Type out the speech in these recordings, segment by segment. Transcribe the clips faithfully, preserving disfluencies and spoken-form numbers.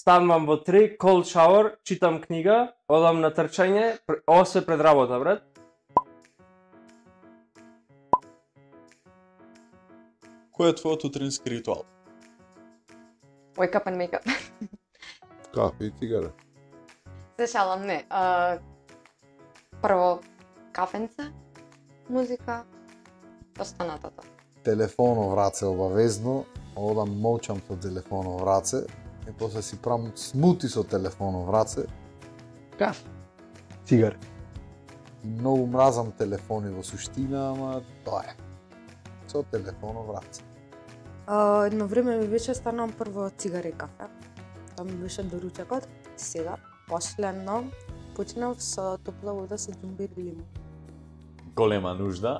Станувам во три, cold shower, читам книга, одам на трчање, ова се пред работа, брат. Кој е твојот утрински ритуал? Wake up and make up. Кафе и цигара. Се шалам, не. А, прво кафенце, музика, останатото. Телефон во раце обавезно, одам молчам со телефон во раце и после си правам смути со телефон во раце. Кафе. Цигар. Многу мразам телефони во суштина, ама тоа е. Со телефон во раце. Uh, едно време ми беше станувам прво цигара и кафе. Тоа ми беше доручекот. Сега, последно, почнав со топла вода со џумбир и лимон. Голема нужда.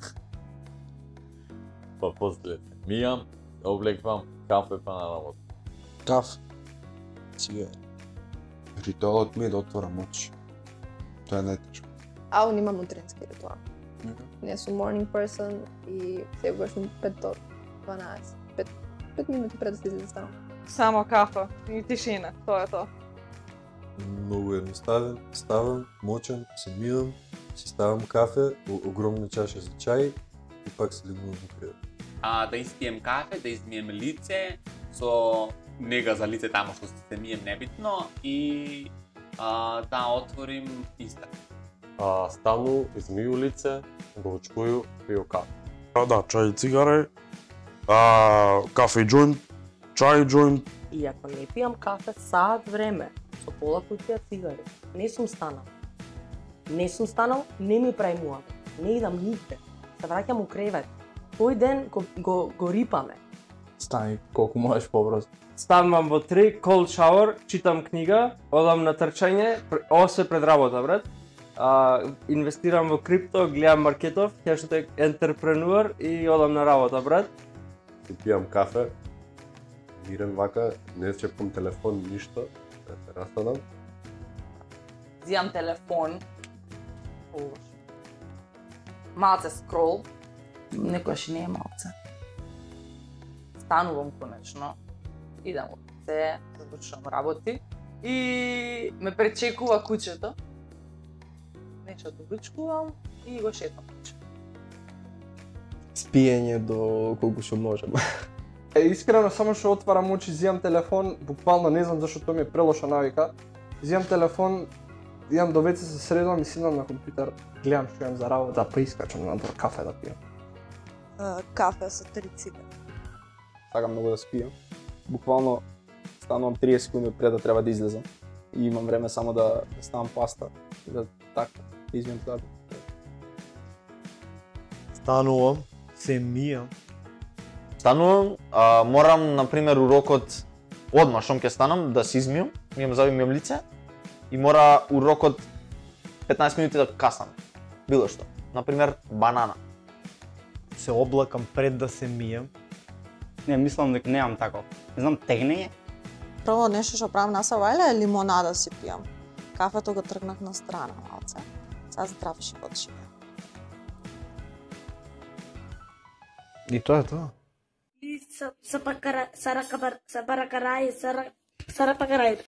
Па после мијам, облеквам кафе па на работа. Кафе. Цигара. Ритуалот ми е да отворам очи. Тоа е најтешко. Ау, немам утрински ритуал. Не сум morning person и секогаш сум пет до дванаесет. пет минути пред да се излезам станам. Само кафа и тишина, тоа е тоа. Многу едноставен, ставам, мочам, се мијам, си ставам кафе, огромна чаша за чај и пак се легнувам во креvet. А, да испием кафе, да измием лице, со нега за лице тамо што се мием небитно и а, да отворим Инстаграм. А, стану, измию лице, доручкую, пију кафе. А, да, чај и цигаре, а, кафе и џоинт, чај и џоинт. И ако не пијам кафе саат време, со пола кутија цигари, не сум станал. Не сум станал, не ми прави муавет. Не идам нигде. Се враќам у кревет. Тој ден го, го, го рипаме. Стани колку можеш побрзо. Станувам во три, cold shower, читам книга, одам на трчање, ова се пред работа, брат. А, инвестирам во крипто, гледам маркетов, hashtag entrepreneur и одам на работа, брат. Си пијам кафе, мирен вака, не чепам телефон, ништо, да се растанам. Зијам телефон, лош. Малце скрол, некојаш не е малце. Станувам конечно, идам од се, завршувам работи и ме пречекува куќето. Нешто доручкувам и го шетам куќе. Спиење до колку што можам. Е, искрено, само што отварам очи, зијам телефон, буквално не знам зашто тоа ми е прелоша навика. Зијам телефон, идам до веце, се средувам и сидам на компјутер, гледам што имам за работа, па искачам надвор кафе да пијам. Uh, кафе со три цигари. Сакам многу да спијам. Буквално станувам триесет секунди пред да треба да излезам. И имам време само да ставам паста и да така да измијам тоа. Станувам, се мијам. Станувам, а, морам, например, урокот одма шом ќе станам да се измијам, мијам заби мијам лице и мора урокот петнаесет минути да касам. Било што. Например, банана. Се облакам пред да се мијам. Не, мислам дека немам таков. Не знам, тегнење. Прво нешто што правам на савајле е лимонада си пијам. Кафето го тргнах на страна малце. Сега здрав живот живеам. И тоа е тоа. Sa sa pakara sara kabar sa para karai sara sara pakarai